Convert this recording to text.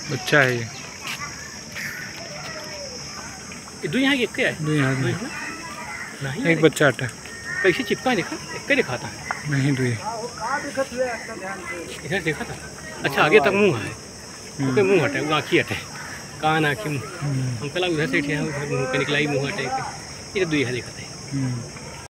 बच्चा है ये। दो यहाँ एक है दो यहाँ नहीं एक बच्चा अटा कैसे चिपका देखा एक दिखा था नहीं दो इधर देखा था। अच्छा आगे तक मुंह है ओके मुंह हटे वो आँखी हटे कान आँखी मुँह हमको लगा उधर से उधर मुँह पे निकला ही मुँह हटे ये दो यहाँ दिखाते हैं।